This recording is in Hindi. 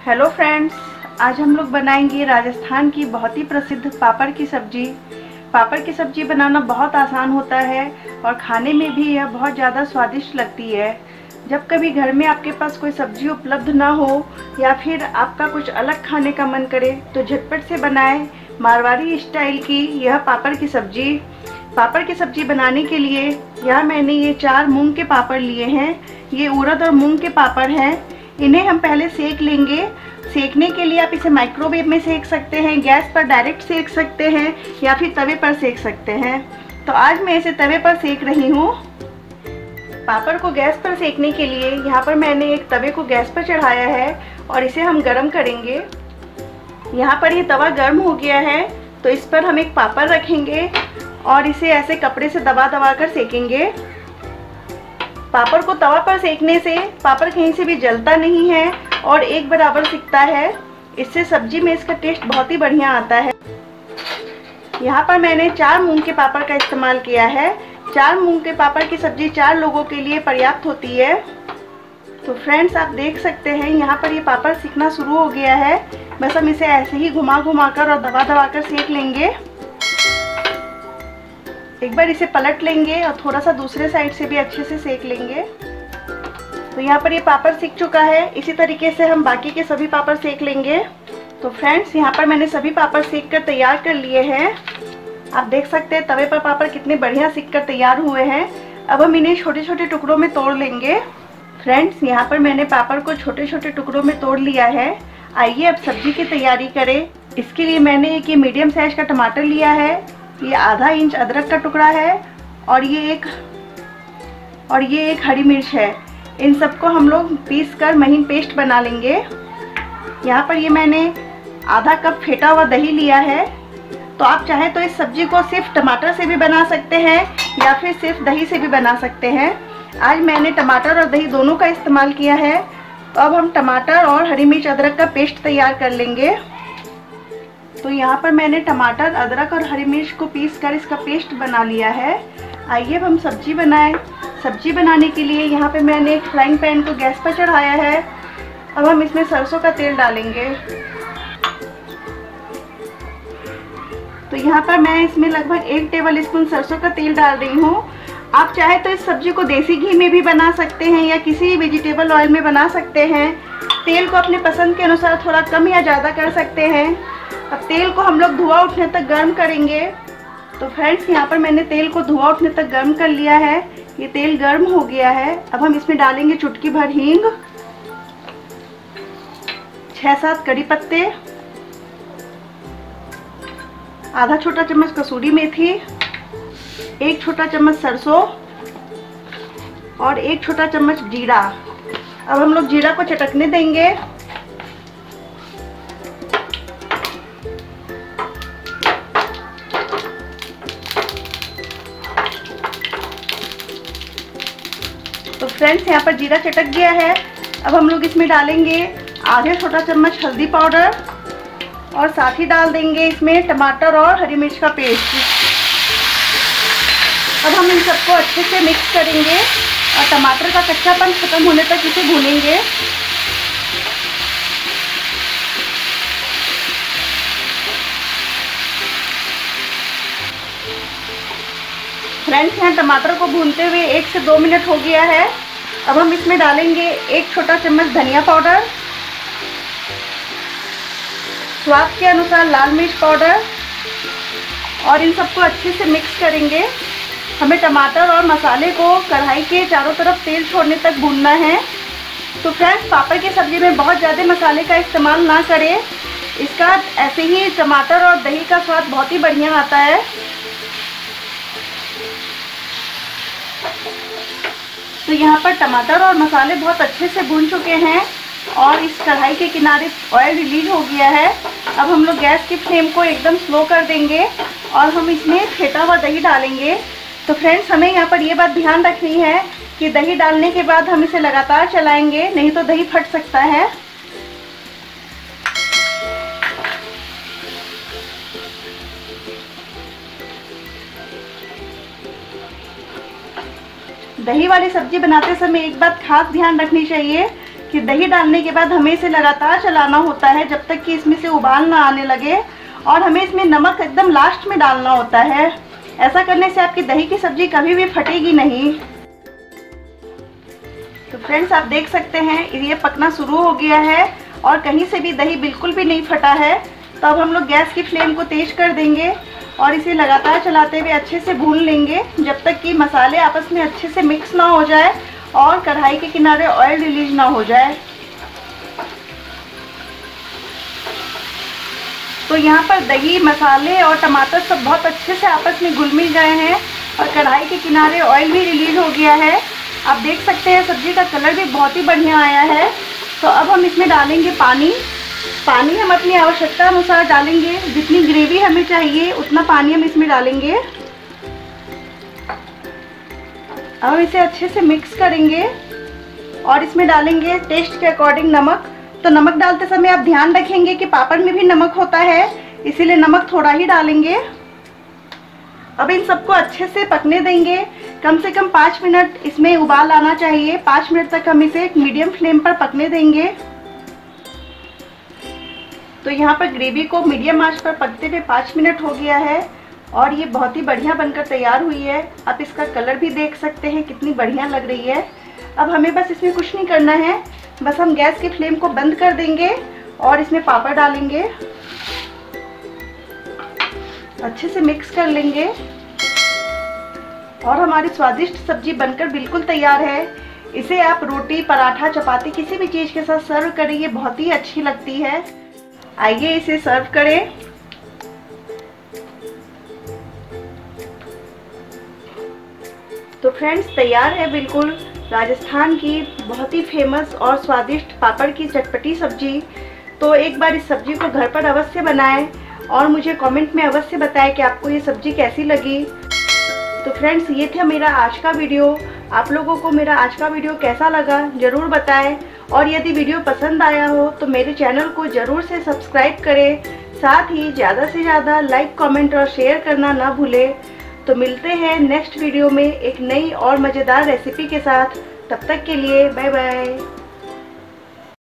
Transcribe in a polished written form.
हेलो फ्रेंड्स, आज हम लोग बनाएंगे राजस्थान की बहुत ही प्रसिद्ध पापड़ की सब्जी। पापड़ की सब्जी बनाना बहुत आसान होता है और खाने में भी यह बहुत ज़्यादा स्वादिष्ट लगती है। जब कभी घर में आपके पास कोई सब्जी उपलब्ध ना हो या फिर आपका कुछ अलग खाने का मन करे तो झटपट से बनाएं मारवाड़ी स्टाइल की यह पापड़ की सब्जी। पापड़ की सब्जी बनाने के लिए यहाँ मैंने ये 4 मूंग के पापड़ लिए हैं। ये उड़द और मूंग के पापड़ हैं। इन्हें हम पहले सेक लेंगे। सेकने के लिए आप इसे माइक्रोवेव में सेक सकते हैं, गैस पर डायरेक्ट सेक सकते हैं या फिर तवे पर सेक सकते हैं। तो आज मैं इसे तवे पर सेक रही हूँ। पापड़ को गैस पर सेकने के लिए यहाँ पर मैंने एक तवे को गैस पर चढ़ाया है और इसे हम गरम करेंगे। यहाँ पर ये तवा गर्म हो गया है तो इस पर हम एक पापड़ रखेंगे और इसे ऐसे कपड़े से दबा दबा कर सेकेंगे। पापड़ को तवा पर सेकने से पापड़ कहीं से भी जलता नहीं है और एक बराबर सिकता है। इससे सब्जी में इसका टेस्ट बहुत ही बढ़िया आता है। यहाँ पर मैंने 4 मूंग के पापड़ का इस्तेमाल किया है। 4 मूंग के पापड़ की सब्जी 4 लोगों के लिए पर्याप्त होती है। तो फ्रेंड्स, आप देख सकते हैं यहाँ पर ये पापड़ सिकना शुरू हो गया है। बस हम इसे ऐसे ही घुमा घुमा कर और दबा दबा कर सेक लेंगे। एक बार इसे पलट लेंगे और थोड़ा सा दूसरे साइड से भी अच्छे से सेक लेंगे। तो यहाँ पर ये पापड़ सिक चुका है। इसी तरीके से हम बाकी के सभी पापड़ सेक लेंगे। तो फ्रेंड्स, यहाँ पर मैंने सभी पापड़ सेक कर तैयार कर लिए हैं। आप देख सकते हैं तवे पर पापड़ कितने बढ़िया सिक कर तैयार हुए हैं। अब हम इन्हें छोटे छोटे टुकड़ों में तोड़ लेंगे। फ्रेंड्स, यहाँ पर मैंने पापड़ को छोटे छोटे टुकड़ों में तोड़ लिया है। आइए अब सब्जी की तैयारी करें। इसके लिए मैंने एक ये मीडियम साइज का टमाटर लिया है, ये आधा इंच अदरक का टुकड़ा है और ये एक हरी मिर्च है। इन सबको हम लोग पीस कर महीन पेस्ट बना लेंगे। यहाँ पर ये मैंने आधा कप फेटा हुआ दही लिया है। तो आप चाहें तो इस सब्जी को सिर्फ टमाटर से भी बना सकते हैं या फिर सिर्फ दही से भी बना सकते हैं। आज मैंने टमाटर और दही दोनों का इस्तेमाल किया है। तो अब हम टमाटर और हरी मिर्च अदरक का पेस्ट तैयार कर लेंगे। तो यहाँ पर मैंने टमाटर, अदरक और हरी मिर्च को पीस कर इसका पेस्ट बना लिया है। आइए अब हम सब्जी बनाएं। सब्जी बनाने के लिए यहाँ पे मैंने एक फ्राइंग पैन को गैस पर चढ़ाया है। अब हम इसमें सरसों का तेल डालेंगे। तो यहाँ पर मैं इसमें लगभग 1 टेबल स्पून सरसों का तेल डाल रही हूँ। आप चाहे तो इस सब्जी को देसी घी में भी बना सकते हैं या किसी वेजिटेबल ऑयल में बना सकते हैं। तेल को अपने पसंद के अनुसार थोड़ा कम या ज़्यादा कर सकते हैं। अब तेल को हम लोग धुआं उठने तक गर्म करेंगे। तो फ्रेंड्स, यहाँ पर मैंने तेल को धुआं उठने तक गर्म कर लिया है। ये तेल गर्म हो गया है। अब हम इसमें डालेंगे चुटकी भर हींग, 6-7 कड़ी पत्ते, आधा छोटा चम्मच कसूरी मेथी, 1 छोटा चम्मच सरसों और 1 छोटा चम्मच जीरा। अब हम लोग जीरा को चटकने देंगे। तो फ्रेंड्स, यहाँ पर जीरा चटक गया है। अब हम लोग इसमें डालेंगे आधे छोटा चम्मच हल्दी पाउडर और साथ ही डाल देंगे इसमें टमाटर और हरी मिर्च का पेस्ट। अब हम इन सबको अच्छे से मिक्स करेंगे और टमाटर का कच्चापन खत्म होने तक इसे भूनेंगे। फ्रेंड्स, यहाँ टमाटर को भूनते हुए 1 से 2 मिनट हो गया है। अब हम इसमें डालेंगे 1 छोटा चम्मच धनिया पाउडर, स्वाद के अनुसार लाल मिर्च पाउडर और इन सबको अच्छे से मिक्स करेंगे। हमें टमाटर और मसाले को कढ़ाई के चारों तरफ तेल छोड़ने तक भूनना है। तो फ्रेंड्स, पापड़ की सब्जी में बहुत ज़्यादा मसाले का इस्तेमाल ना करें। इसका ऐसे ही टमाटर और दही का स्वाद बहुत ही बढ़िया आता है। तो यहाँ पर टमाटर और मसाले बहुत अच्छे से भून चुके हैं और इस कढ़ाई के किनारे ऑयल रिलीज हो गया है। अब हम लोग गैस की फ्लेम को एकदम स्लो कर देंगे और हम इसमें फेटा हुआ दही डालेंगे। तो फ्रेंड्स, हमें यहाँ पर ये बात ध्यान रखनी है कि दही डालने के बाद हम इसे लगातार चलाएंगे, नहीं तो दही फट सकता है। दही वाली सब्जी बनाते समय एक बात खास ध्यान रखनी चाहिए फिर दही डालने के बाद हमें इसे लगातार चलाना होता है जब तक कि इसमें से उबाल ना आने लगे, और हमें इसमें नमक एकदम लास्ट में डालना होता है। ऐसा करने से आपकी दही की सब्जी कभी भी फटेगी नहीं। तो फ्रेंड्स, आप देख सकते हैं ये पकना शुरू हो गया है और कहीं से भी दही बिल्कुल भी नहीं फटा है। तो अब हम लोग गैस की फ्लेम को तेज कर देंगे और इसे लगातार चलाते हुए अच्छे से भून लेंगे जब तक कि मसाले आपस में अच्छे से मिक्स ना हो जाए और कढ़ाई के किनारे ऑयल रिलीज ना हो जाए। तो यहाँ पर दही, मसाले और टमाटर सब बहुत अच्छे से आपस में घुल मिल गए हैं और कढ़ाई के किनारे ऑयल भी रिलीज हो गया है। आप देख सकते हैं सब्जी का कलर भी बहुत ही बढ़िया आया है। तो अब हम इसमें डालेंगे पानी। पानी हम अपनी आवश्यकता अनुसार डालेंगे, जितनी ग्रेवी हमें चाहिए उतना पानी हम इसमें डालेंगे। अब हम इसे अच्छे से मिक्स करेंगे और इसमें डालेंगे टेस्ट के अकॉर्डिंग नमक। तो नमक डालते समय आप ध्यान रखेंगे कि पापड़ में भी नमक होता है, इसीलिए नमक थोड़ा ही डालेंगे। अब इन सबको अच्छे से पकने देंगे, कम से कम 5 मिनट इसमें उबाल आना चाहिए। 5 मिनट तक हम इसे एक मीडियम फ्लेम पर पकने देंगे। तो यहाँ पर ग्रेवी को मीडियम आंच पर पकते हुए 5 मिनट हो गया है और ये बहुत ही बढ़िया बनकर तैयार हुई है। आप इसका कलर भी देख सकते हैं कितनी बढ़िया लग रही है। अब हमें बस इसमें कुछ नहीं करना है, बस हम गैस की फ्लेम को बंद कर देंगे और इसमें पापड़ डालेंगे, अच्छे से मिक्स कर लेंगे और हमारी स्वादिष्ट सब्जी बनकर बिल्कुल तैयार है। इसे आप रोटी, पराठा, चपाती किसी भी चीज़ के साथ सर्व करें, ये बहुत ही अच्छी लगती है। आइए इसे सर्व करें। तो फ्रेंड्स, तैयार है बिल्कुल राजस्थान की बहुत ही फेमस और स्वादिष्ट पापड़ की चटपटी सब्जी। तो एक बार इस सब्जी को घर पर अवश्य बनाएं और मुझे कमेंट में अवश्य बताएं कि आपको ये सब्जी कैसी लगी। तो फ्रेंड्स, ये था मेरा आज का वीडियो। आप लोगों को मेरा आज का वीडियो कैसा लगा ज़रूर बताएं, और यदि वीडियो पसंद आया हो तो मेरे चैनल को ज़रूर से सब्सक्राइब करें। साथ ही ज़्यादा से ज़्यादा लाइक, कमेंट और शेयर करना ना भूलें। तो मिलते हैं नेक्स्ट वीडियो में एक नई और मज़ेदार रेसिपी के साथ। तब तक के लिए बाय बाय।